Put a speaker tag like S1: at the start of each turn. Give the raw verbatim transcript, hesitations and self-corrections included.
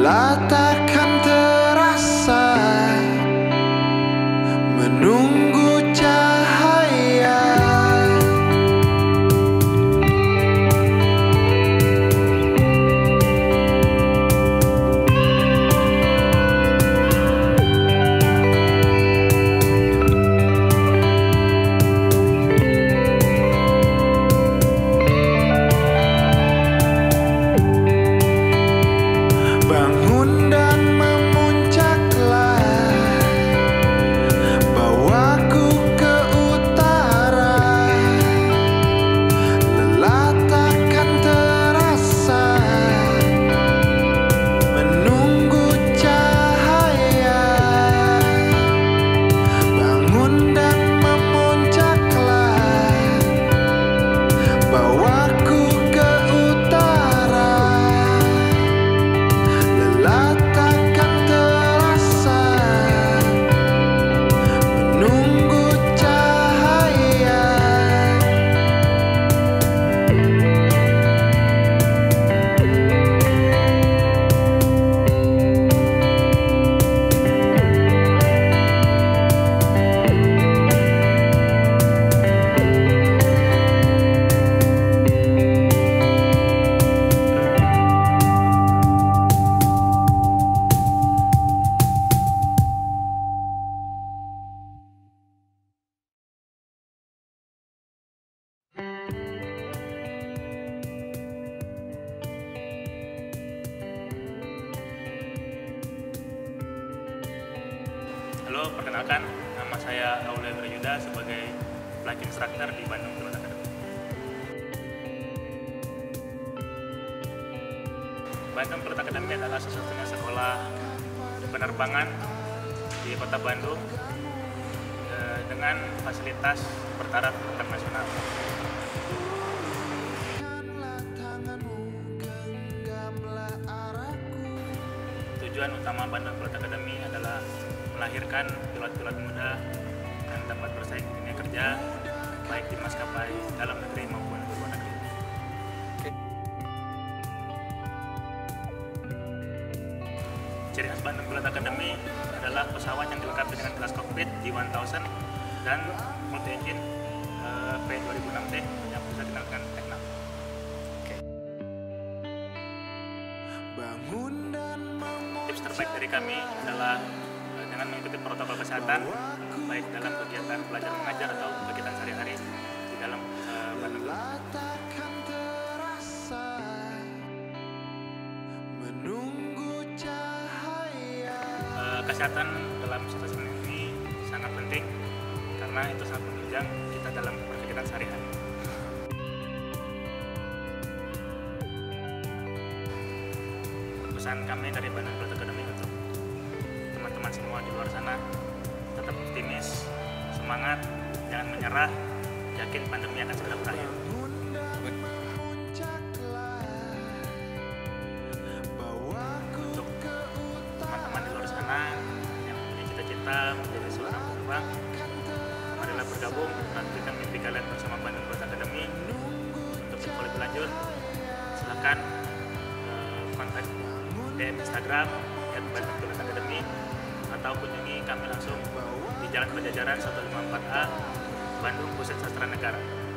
S1: lelah takkan terasa menunggu cahaya. Bangun dan memuncaklah, bawaku ke utara. Lelah takkan terasa menunggu cahaya. Bangun dan memuncaklah, bawaku ke utara. Lelah takkan terasa menunggu cahaya.
S2: Halo, perkenalkan, nama saya Aulia Berjuda sebagai Flight Instructor di Bandung Pilot Academy. Bandung Pilot Academy adalah satu-satunya sekolah penerbangan di kota Bandung eh, dengan fasilitas bertaraf internasional. Tujuan utama Bandung Pilot Academy adalah melahirkan pilot-pilot muda yang dapat bersaing di dunia kerja, baik di maskapai dalam negeri maupun di luar negeri. Ciri khas Bandung Pilot Academy adalah pesawat yang dilengkapi dengan kelas kokpit G seribu dan multi engine uh, P dua ribu enam T yang bisa digunakan teknik. Tips terbaik dari kami adalah dengan mengikuti protokol kesehatan baik dalam kegiatan belajar mengajar atau kegiatan sehari-hari di dalam uh, Bandung. Uh, kesehatan dalam situasi ini sangat penting karena itu sangat menunjang kita dalam berkegiatan sehari-hari. Pesan kami dari Bandung Pilot Academy untuk teman-teman semua di luar sana, tetap optimis, semangat, jangan menyerah, yakin pandemi akan segera berakhir. Untuk teman-teman di luar sana yang mempunyai cita-cita menjadi seorang penerbang, marilah bergabung, lanjutkan mimpi kalian bersama Bandung Pilot Academy. Untuk info lebih lanjut, silakan uh, kontak D M Instagram at Bandung Pilot Academy atau kunjungi kami langsung di Jalan Pajajaran seratus lima puluh empat A, Bandung, Pusat Sastra Negara.